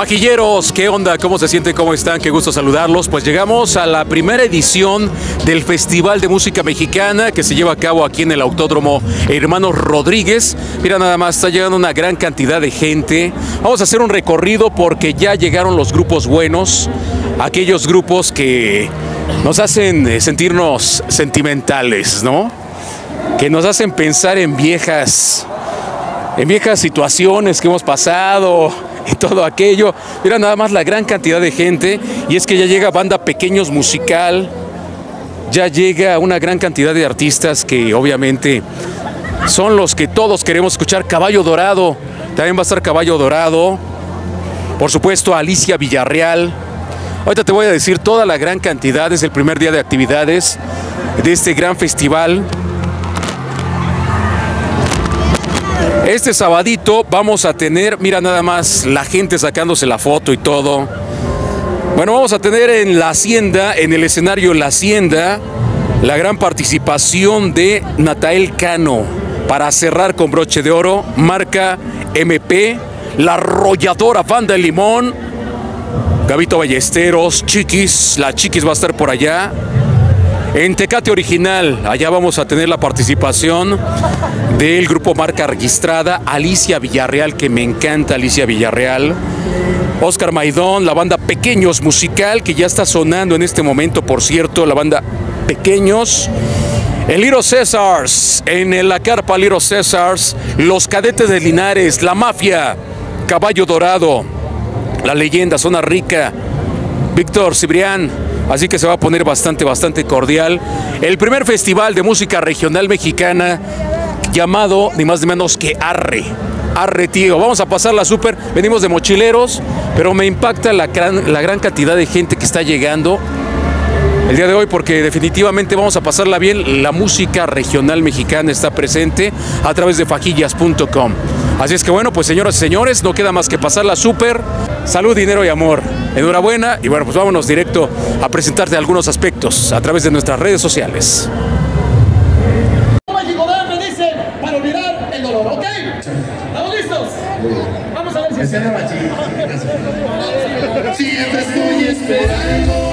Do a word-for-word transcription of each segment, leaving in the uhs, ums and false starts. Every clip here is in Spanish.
Fajilleros, ¿qué onda? ¿Cómo se sienten? ¿Cómo están? Qué gusto saludarlos. Pues llegamos a la primera edición del Festival de Música Mexicana que se lleva a cabo aquí en el Autódromo Hermanos Rodríguez. Mira nada más, está llegando una gran cantidad de gente. Vamos a hacer un recorrido porque ya llegaron los grupos buenos, aquellos grupos que nos hacen sentirnos sentimentales, ¿no? Que nos hacen pensar en viejas, en viejas situaciones que hemos pasado y todo aquello. Mira nada más la gran cantidad de gente, y es que ya llega Banda Pequeños Musical, ya llega una gran cantidad de artistas que obviamente son los que todos queremos escuchar. Caballo Dorado, también va a estar Caballo Dorado, por supuesto Alicia Villarreal. Ahorita te voy a decir toda la gran cantidad, es el primer día de actividades de este gran festival. Este sabadito vamos a tener, mira nada más, la gente sacándose la foto y todo. Bueno, vamos a tener en la Hacienda, en el escenario La Hacienda, la gran participación de Natael Cano para cerrar con broche de oro, Marca M P, La Arrolladora Banda El Limón, Gabito Ballesteros, Chiquis, la Chiquis va a estar por allá. En Tecate Original, allá vamos a tener la participación del grupo Marca Registrada, Alicia Villarreal, que me encanta Alicia Villarreal, Oscar Maidón, la banda Pequeños Musical, que ya está sonando en este momento, por cierto, la banda Pequeños, el Little Césars, en la carpa Little Césars, los Cadetes de Linares, La Mafia, Caballo Dorado, La Leyenda, Zona Rica, Víctor Cibrián. Así que se va a poner bastante, bastante cordial. El primer festival de música regional mexicana llamado ni más ni menos que Arre. Arre, tío. Vamos a pasarla súper. Venimos de mochileros, pero me impacta la gran, la gran cantidad de gente que está llegando el día de hoy, porque definitivamente vamos a pasarla bien. La música regional mexicana está presente a través de fajillas punto com. Así es que bueno, pues señoras y señores, no queda más que pasarla súper. Salud, dinero y amor. Enhorabuena. Y bueno, pues vámonos directo a presentarte algunos aspectos a través de nuestras redes sociales. México me dicen para olvidar el dolor, ¿ok? ¿Estamos listos? Vamos a ver si es siempre estoy esperando.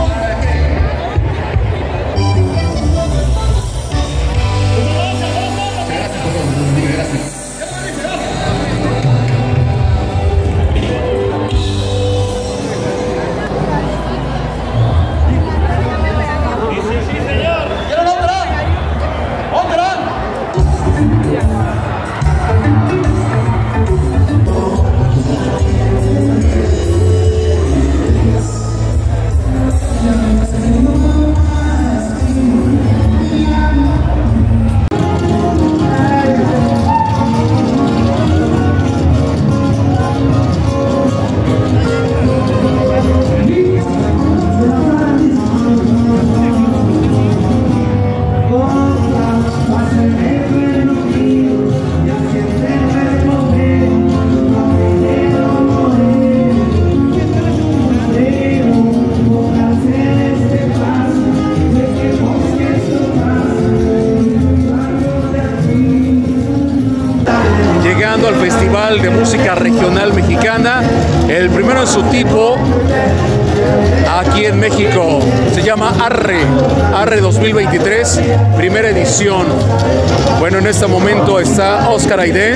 Al Festival de Música Regional Mexicana, el primero en su tipo aquí en México. Se llama Arre, Arre dos mil veintitrés, primera edición. Bueno, en este momento está Oscar Aidén.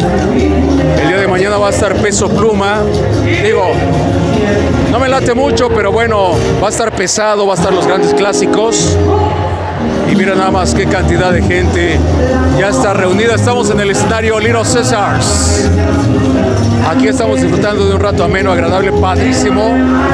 El día de mañana va a estar Peso Pluma. Digo, no me late mucho, pero bueno, va a estar pesado, va a estar los grandes clásicos. Y mira nada más qué cantidad de gente ya está reunida. Estamos en el escenario Little Césars. Aquí estamos disfrutando de un rato ameno, agradable, padrísimo,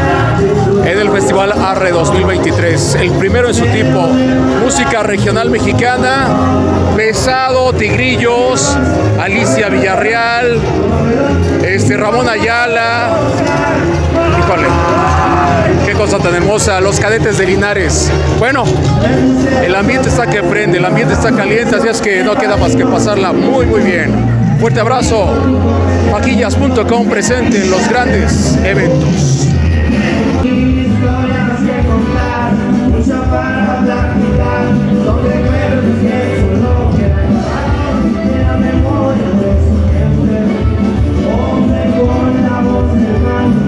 en el Festival Arre dos mil veintitrés. El primero en su tipo. Música regional mexicana, pesado, Tigrillos, Alicia Villarreal, este, Ramón Ayala. Híjole, qué cosa tan hermosa, los Cadetes de Linares. Bueno, el ambiente está que prende, el ambiente está caliente, así es que no queda más que pasarla muy, muy bien. Fuerte abrazo. fajillas punto com presente en los grandes eventos. Hombre con la voz del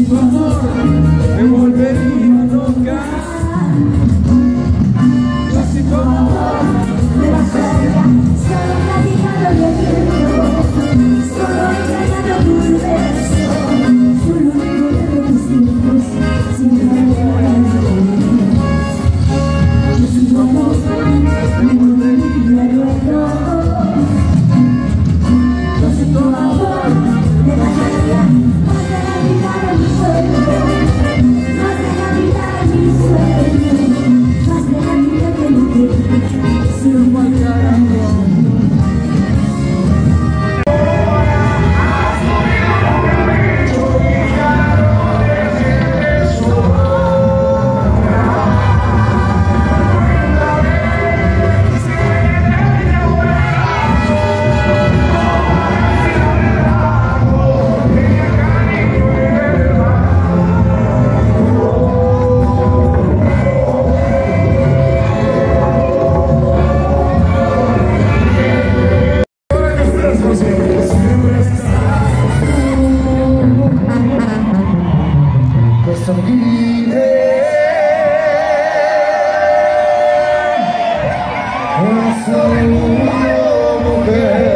sin tu amor me volvería loca. Yo sin tu amor me bajaría. Solo platicando de tiempo, solo extrañando tu beso, solo recordando tus tiempos sin saber. Yo sin tu amor me volvería loca. Yo sin tu amor me bajaría. Más de la vida de mi sueño, más de la vida de mi sueño, más de la vida que no quiero, sin guardar amor. Soy una mujer.